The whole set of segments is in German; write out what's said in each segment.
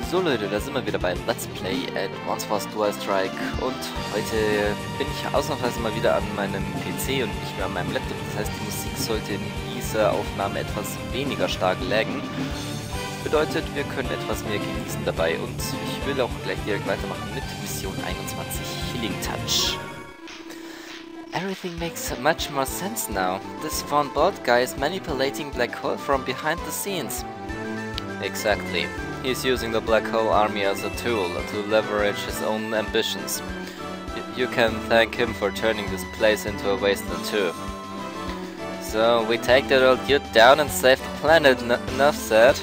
So Leute, da sind wir wieder bei Let's Play Advance Wars Dual Strike und heute bin ich ausnahmsweise mal wieder an meinem PC und nicht mehr an meinem Laptop. Das heißt, die Musik sollte in dieser Aufnahme etwas weniger stark laggen. Bedeutet, wir können etwas mehr genießen dabei und ich will auch gleich direkt weitermachen mit Mission 21, Healing Touch. Everything makes much more sense now. This Von Bolt guy is manipulating Black Hole from behind the scenes. Exactly. He's using the Black Hole army as a tool to leverage his own ambitions. You can thank him for turning this place into a wasteland too. So, we take that old dude down and save the planet, enough said.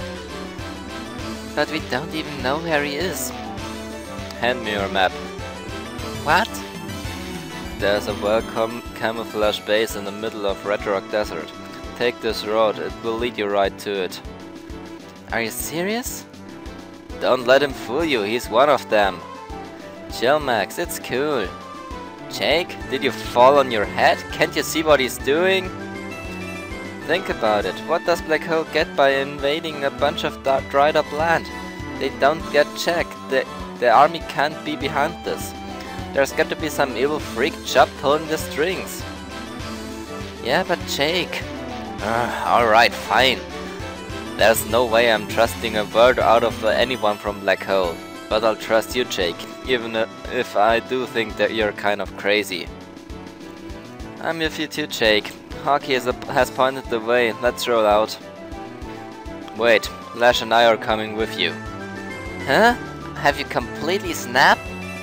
But we don't even know where he is. Hand me your map. What? There's a well-camouflaged base in the middle of Red Rock Desert. Take this road, it will lead you right to it. Are you serious? Don't let him fool you, he's one of them. Chill, Max, it's cool. Jake, did you fall on your head? Can't you see what he's doing? Think about it, what does Black Hole get by invading a bunch of dried up land? They don't get checked, the army can't be behind this. There's got to be some evil freak chap pulling the strings. Yeah, but Jake... Alright, fine. There's no way I'm trusting a word out of anyone from Black Hole. But I'll trust you, Jake, even if I do think that you're kind of crazy. I'm with you too, Jake. Hockey has pointed the way, let's roll out. Wait, Lash and I are coming with you. Huh? Have you completely snapped?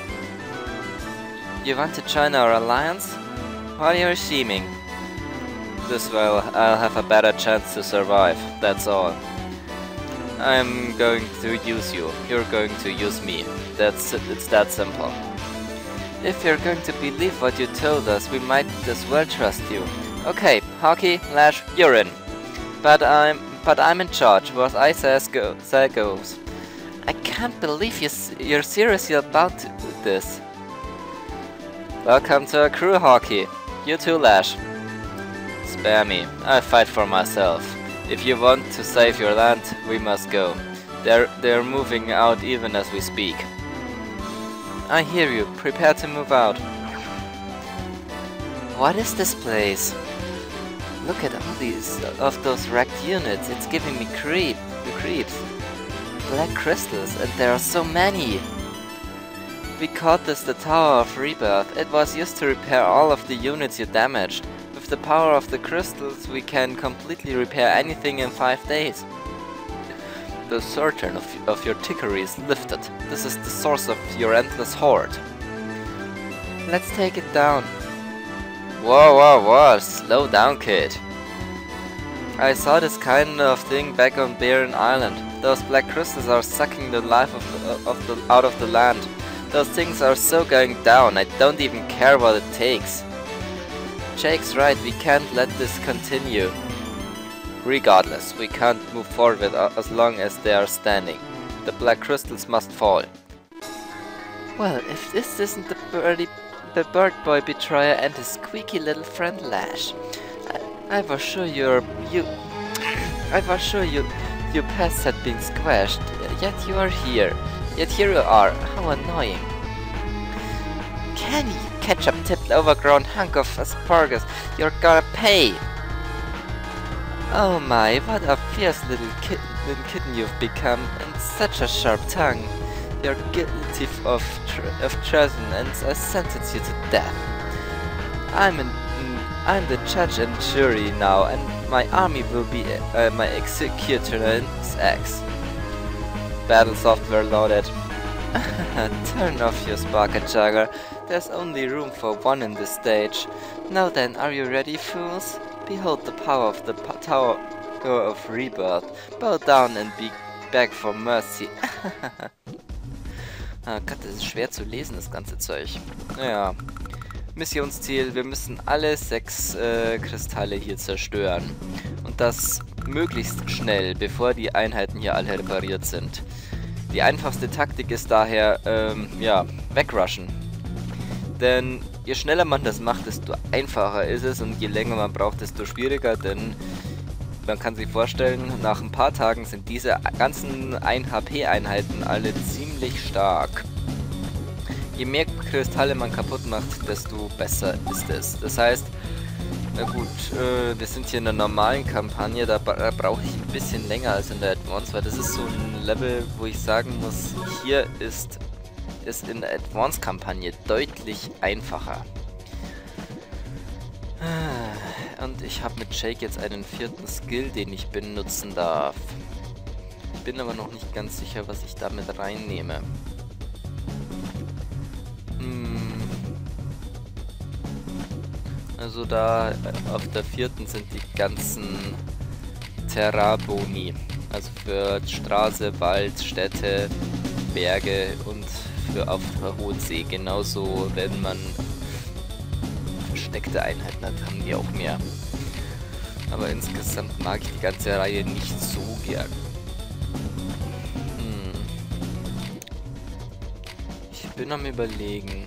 You want to join our alliance? What are you scheming? This way I'll have a better chance to survive, that's all. I'm going to use you, you're going to use me. It's that simple. If you're going to believe what you told us, we might as well trust you. Okay, Hockey, Lash, you're in. But I'm in charge, what I say goes. I can't believe you're seriously about this. Welcome to our crew, Hockey. You too, Lash. Spare me, I'll fight for myself. If you want to save your land, we must go. They're moving out even as we speak. I hear you, prepare to move out. What is this place? Look at all of those wrecked units, it's giving me creeps. Black crystals, and there are so many. We called this the Tower of Rebirth. It was used to repair all of the units you damaged. With the power of the crystals, we can completely repair anything in 5 days. The surgeon of your tickery is lifted. This is the source of your endless horde. Let's take it down. Whoa, slow down, kid. I saw this kind of thing back on Barren Island. Those black crystals are sucking the life out of the land. Those things are so going down, I don't even care what it takes. Jake's right, we can't let this continue. Regardless, we can't move forward as long as they are standing. The black crystals must fall. Well, if this isn't the bird boy betrayer and his squeaky little friend Lash. I was sure your pests had been squashed, yet you are here. Yet here you are, how annoying. Kenny, ketchup-tipped overgrown hunk of asparagus, you're gonna pay! Oh my, what a fierce little kitten you've become, and such a sharp tongue. You're guilty of treason, and I sentence you to death. I'm the judge and jury now, and my army will be my executioner's axe. Battle software loaded. Turn off your sparker jugger. There's only room for one in this stage. Now then, are you ready, fools? Behold the power of the Tower of Rebirth. Bow down and beg for mercy. Ah Gott, das ist schwer zu lesen, das ganze Zeug. Naja. Missionsziel, wir müssen alle 6 Kristalle hier zerstören. Und das möglichst schnell, bevor die Einheiten hier alle repariert sind. Die einfachste Taktik ist daher, ja, wegrushen. Denn je schneller man das macht, desto einfacher ist es und je länger man braucht, desto schwieriger, denn Man kann sich vorstellen, nach ein paar Tagen sind diese ganzen 1 HP-Einheiten alle ziemlich stark. Je mehr Kristalle man kaputt macht, desto besser ist es. Das heißt, na gut, wir sind hier in einer normalen Kampagne, da brauche ich ein bisschen länger als in der Advance, weil das ist so ein Level, wo ich sagen muss, hier ist in der Advance-Kampagne deutlich einfacher. Und ich habe mit Jake jetzt einen 4. Skill, den ich benutzen darf. Ich bin aber noch nicht ganz sicher, was ich damit reinnehme. Also da auf der 4. sind die ganzen Terra-Boni. Also für Straße, Wald, Städte, Berge und für auf der Hohen See. Genauso, wenn man versteckte Einheiten hat, haben die auch mehr. Aber insgesamt mag ich die ganze Reihe nicht so gern. Ich bin am Überlegen.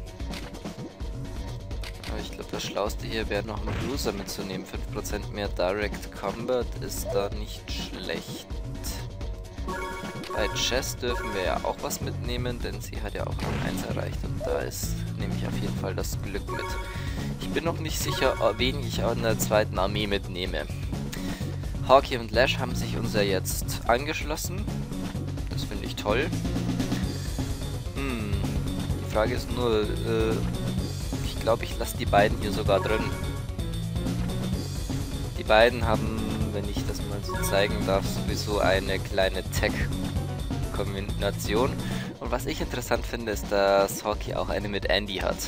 Aber ich glaube, das Schlauste hier wäre noch einen Bruiser mitzunehmen. 5% mehr Direct Combat ist da nicht schlecht. Bei Chess dürfen wir ja auch was mitnehmen, denn sie hat ja auch Rang 1 erreicht. Und da nehme ich auf jeden Fall das Glück mit. Ich bin noch nicht sicher, wen ich auch in der 2. Armee mitnehme. Hawkeye und Lash haben sich uns ja jetzt angeschlossen. Das finde ich toll. Die Frage ist nur, ich glaube, ich lasse die beiden hier sogar drin. Die beiden haben, wenn ich das mal so zeigen darf, sowieso eine kleine Tech-Kombination. Und was ich interessant finde, ist, dass Hawkeye auch eine mit Andy hat.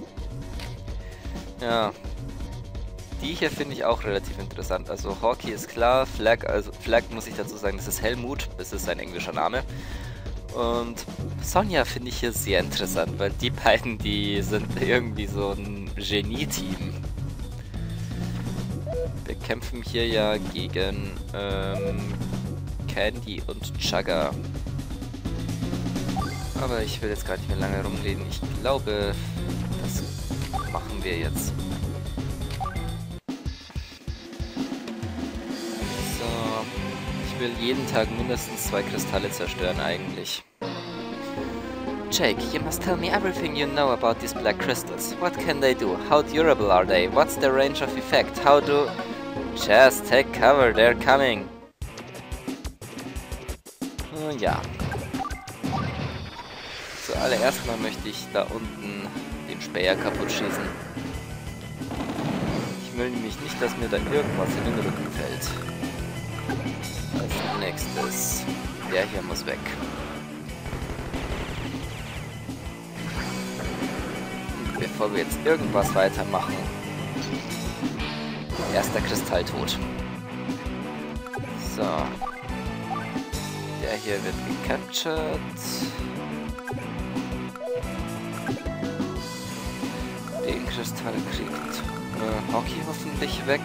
Ja. Die hier finde ich auch relativ interessant. Also Hawkeye ist klar, Flag muss ich dazu sagen, das ist Helmut, das ist sein englischer Name. Und Sonja finde ich hier sehr interessant, weil die beiden, die sind irgendwie so ein Genie-Team. Wir kämpfen hier ja gegen Candy und Chugga. Aber ich will jetzt gar nicht mehr lange rumreden. Ich glaube, das machen wir jetzt. Ich will jeden Tag mindestens 2 Kristalle zerstören eigentlich. Jake, you must tell me everything you know about these black crystals. What can they do? How durable are they? What's their range of effect? How do... Just take cover, they're coming. Ja. Zuallererst mal möchte ich da unten den Späher kaputt schießen. Ich will nämlich nicht, dass mir da irgendwas in den Rücken fällt. Als nächstes, der hier muss weg. Und bevor wir jetzt irgendwas weitermachen, erster Kristall tot. So. Der hier wird gecaptured. Den Kristall kriegt Hawkeye hoffentlich weg.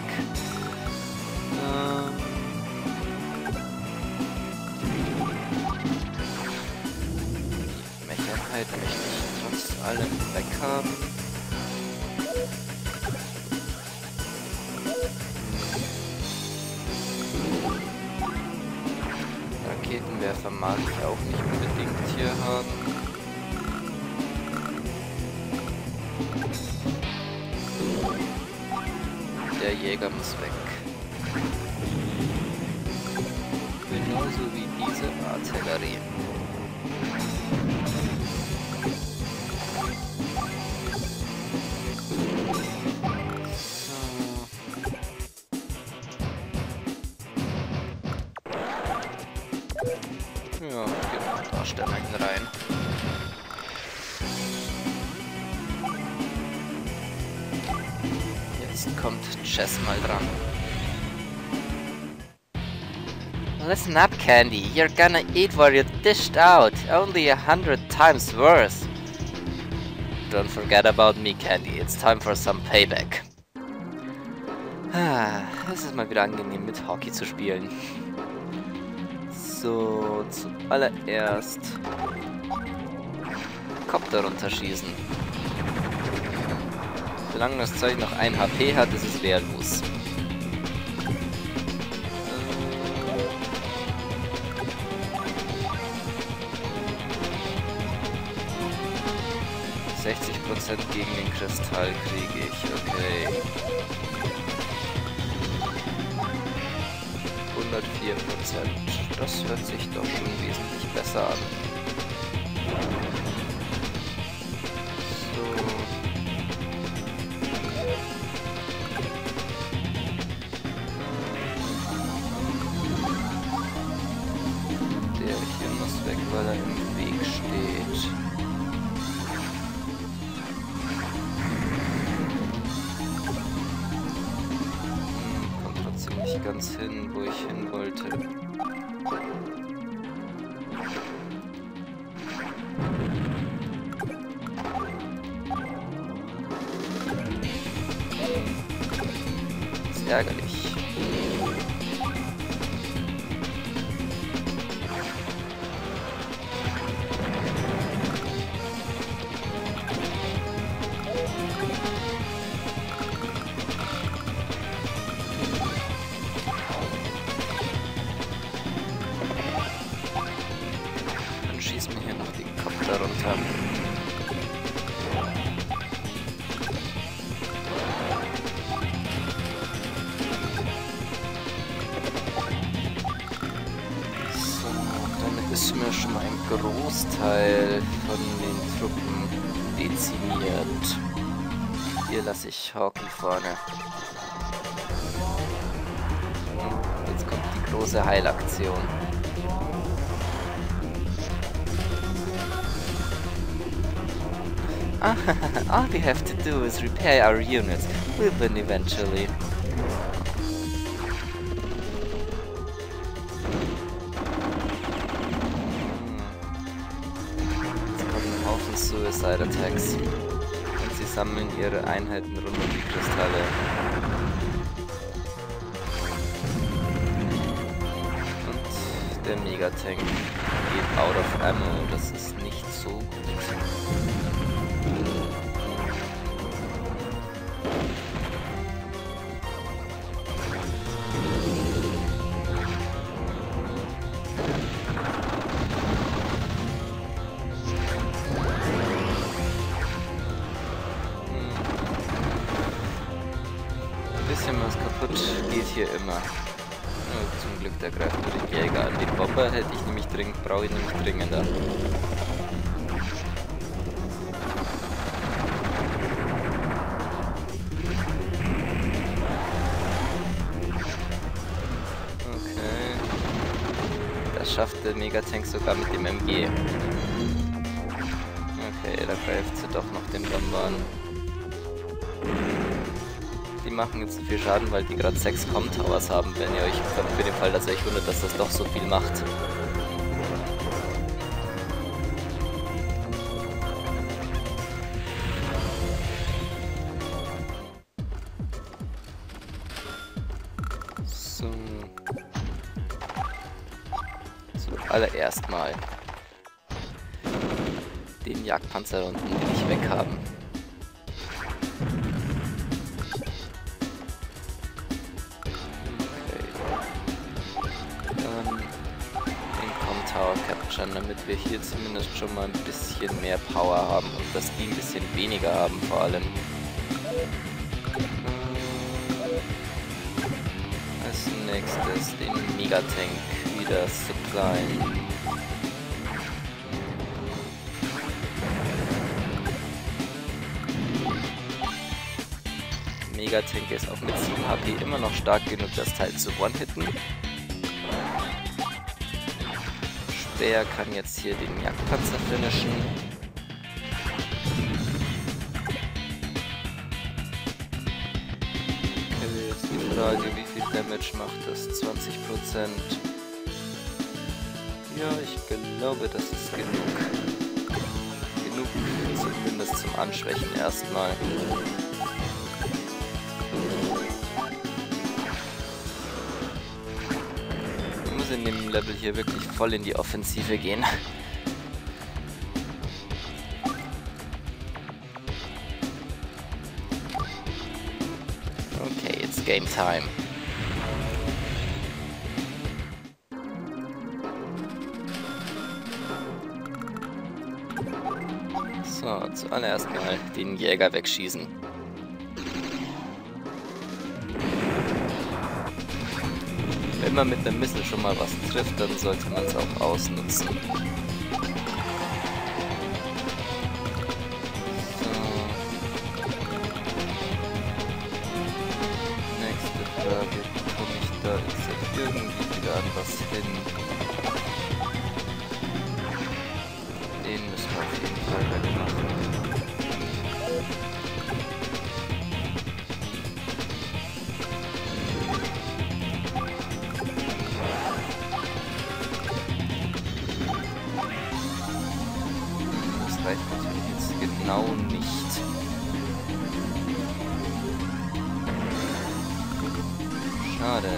Möchte ich trotz allem weghaben. Raketenwerfer mag ich auch nicht unbedingt hier haben. Der Jäger muss weg. Genauso wie diese Artillerie. Ja, genau, da stellen wir ihn rein. Jetzt kommt Chess mal dran. Listen up, Candy. You're gonna eat what you dished out. Only 100 times worse. Don't forget about me, Candy. It's time for some payback. Es ist mal wieder angenehm, mit Hawkeye zu spielen. So, zuallererst Kopter runterschießen. Solange das Zeug noch 1 HP hat, ist es wehrlos. 60% gegen den Kristall kriege ich, okay. 104%. Das hört sich doch schon wesentlich besser an. So. Der hier muss weg, weil er im Weg steht. Kommt trotzdem nicht ganz hin, wo ich hin wollte. Ärgerlich. Dann schießt mir hier noch den Kopf darunter. Ist mir schon mal ein Großteil von den Truppen dezimiert. Hier lasse ich Hawken vorne. Jetzt kommt die große Heilaktion. All we have to do is repair our units. We'll win eventually. Suicide Attacks. Und sie sammeln ihre Einheiten rund um die Kristalle. Und der Megatank geht out of ammo. Das ist nicht so gut. Was kaputt geht hier immer. Oh, zum Glück, der greift nur den Jäger an. Den Bomber hätte ich nämlich brauche ich nämlich dringender. Okay. Das schafft der Megatank sogar mit dem MG. Okay, da greift sie doch noch den Bomber an. Die machen jetzt so viel Schaden, weil die gerade 6 Com-Towers haben, wenn ihr euch für den Fall, dass ihr euch wundert, dass das doch so viel macht. So. Zuallererst mal den Jagdpanzer unten will ich weghaben. Capturen, damit wir hier zumindest schon mal ein bisschen mehr Power haben und dass die ein bisschen weniger haben vor allem. Als nächstes den Megatank wieder supplyen. Megatank ist auch mit 7 HP immer noch stark genug, das Teil zu one-hitten. Der kann jetzt hier den Jagdpanzer finishen. Okay, jetzt die Frage, wie viel Damage macht das? 20%. Ja, ich glaube, das ist genug. Genug zumindest zum Anschwächen erstmal. In dem Level hier wirklich voll in die Offensive gehen. Okay, it's game time. So, zuallererst mal den Jäger wegschießen. Wenn man mit einem Missile schon mal was trifft, dann sollte man es auch ausnutzen. So. Nächste Frage. Komme ich da jetzt irgendwie wieder an was hin? Den müssen wir auf jeden Fall wegmachen. Das reicht natürlich jetzt genau nicht. Schade.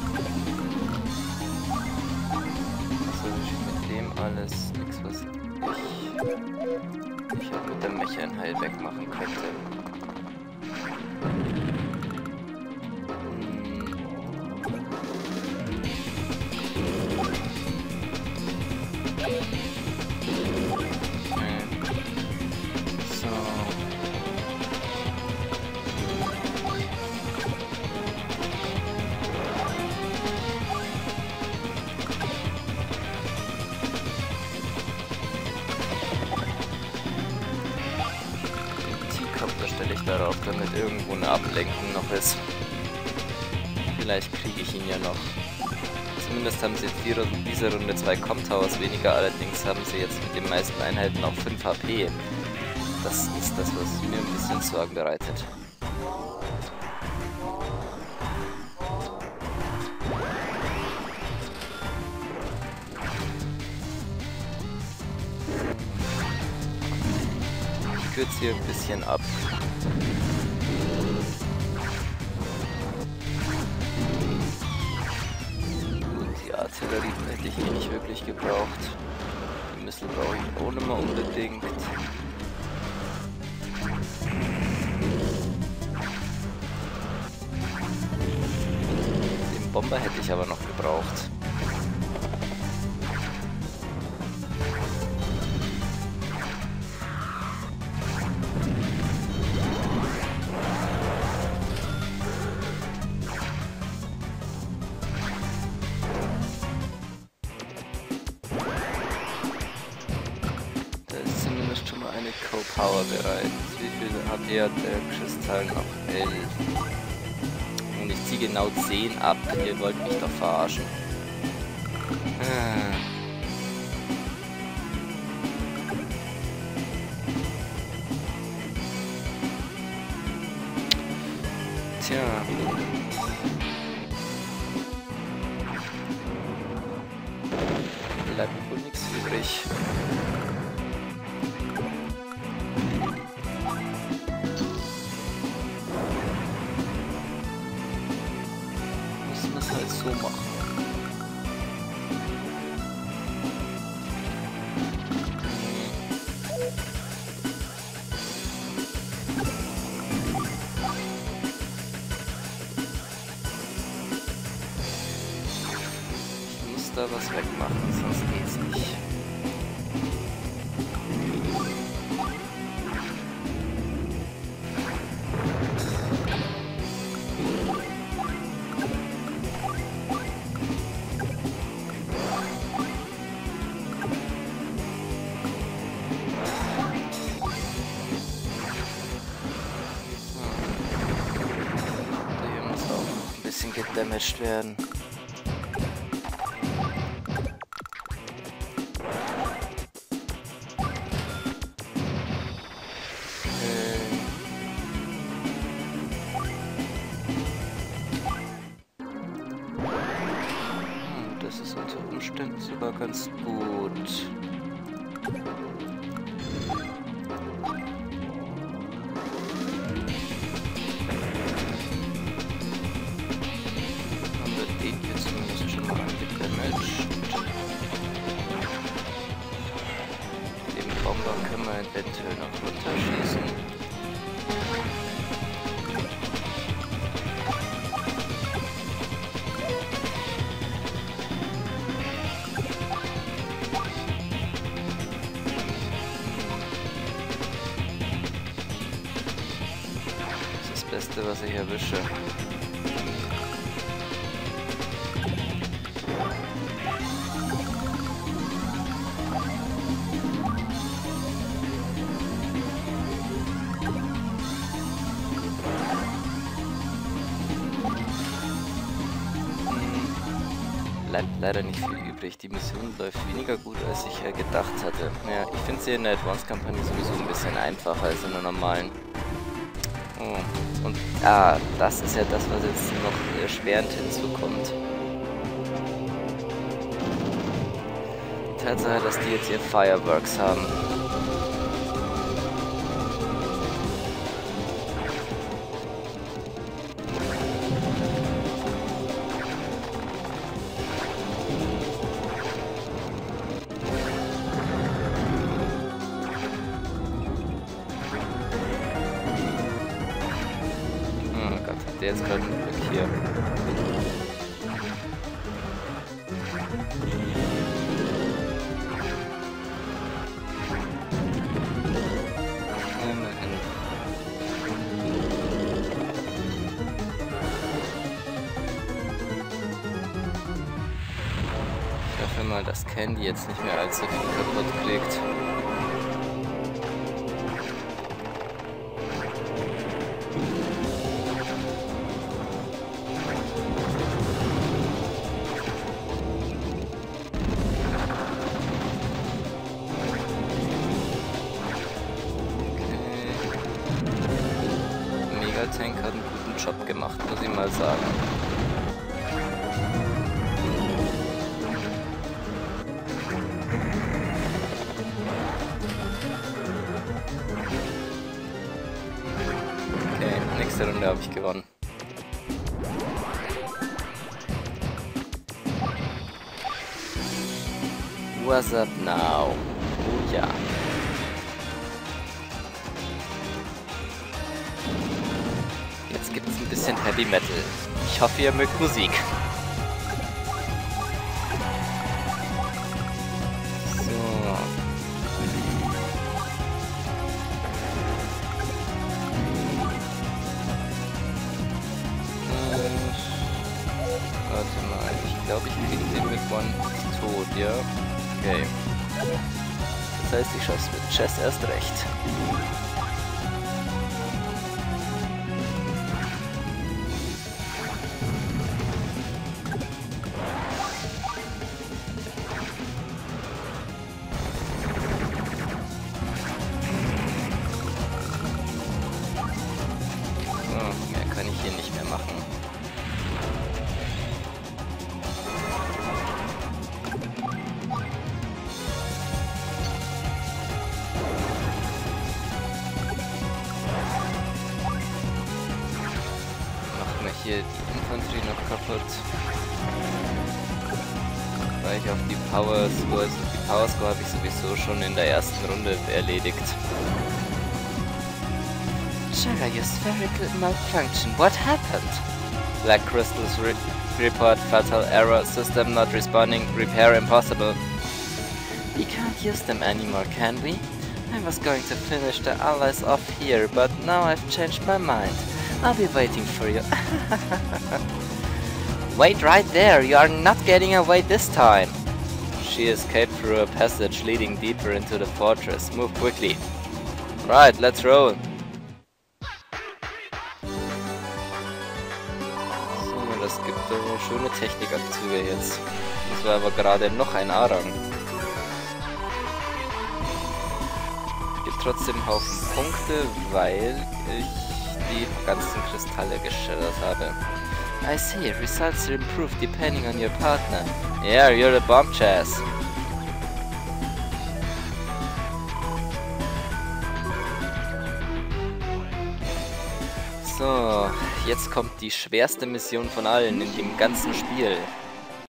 Was soll ich mit dem alles? Nichts, was ich auch mit der Mecha-Heil wegmachen könnte. So. Da stelle ich darauf, damit irgendwo eine Ablenkung noch ist. Vielleicht kriege ich ihn ja noch. Zumindest haben sie in dieser Runde 2 Com-Towers weniger, allerdings haben sie jetzt mit den meisten Einheiten auch 5 HP. Das ist das, was mir ein bisschen Sorgen bereitet. Ich kürze hier ein bisschen ab. Die Artillerie hätte ich nicht wirklich gebraucht. Die Missile brauche ich auch nicht mehr unbedingt. Den Bomber hätte ich aber noch gebraucht. Power bereit. Wie viel HP hat der Kristall noch? 11. Und ich ziehe genau 10 ab. Ihr wollt mich doch verarschen. Tja. Bleibt wohl nichts übrig. So machen. Ich muss da was wegmachen, sonst geht's nicht. Gedamaged werden. Das ist unter Umständen sogar ganz gut. Können wir eventuell noch runterschießen. Beste, was ich erwische. Bleibt leider nicht viel übrig. Die Mission läuft weniger gut, als ich gedacht hatte. Ja, ich finde sie in der Advanced-Kampagne sowieso ein bisschen einfacher als in der normalen. Oh. Und das ist ja das, was jetzt noch erschwerend hinzukommt. Die Tatsache, dass die jetzt hier Fireworks haben. Jetzt gerade ein Glück hier. Immerhin. Ich hoffe mal, dass Candy jetzt nicht mehr allzu viel kaputt kriegt. Tank hat einen guten Job gemacht, muss ich mal sagen. Okay, nächste Runde habe ich gewonnen. What's up now? Oh ja. Gibt es ein bisschen Heavy Metal. Ich hoffe, ihr mögt Musik. So. Warte mal, ich glaube, ich kriege den mit One tot, ja? Okay. Das heißt, ich schaff's mit Chess erst recht. Hier die Infanterie noch kaputt. Weil ich auf die Power Score, also die Power Score habe ich sowieso schon in der ersten Runde erledigt. Chara, your spherical malfunction. What happened? Black crystals report fatal error. System not responding. Repair impossible. We can't use them anymore, can we? I was going to finish the allies off here, but now I've changed my mind. I'll be waiting for you. Wait right there, you are not getting away this time. She escaped through a passage leading deeper into the fortress. Move quickly. Right, let's roll. So, das gibt schöne Technikabzüge jetzt. Das war aber gerade noch ein A-Rang. Gibt trotzdem einen Haufen Punkte, weil ich die ganzen Kristalle geschreddert habe. I see, results improve depending on your partner. Yeah, you're the bomb, Chaz. So, jetzt kommt die schwerste Mission von allen in dem ganzen Spiel.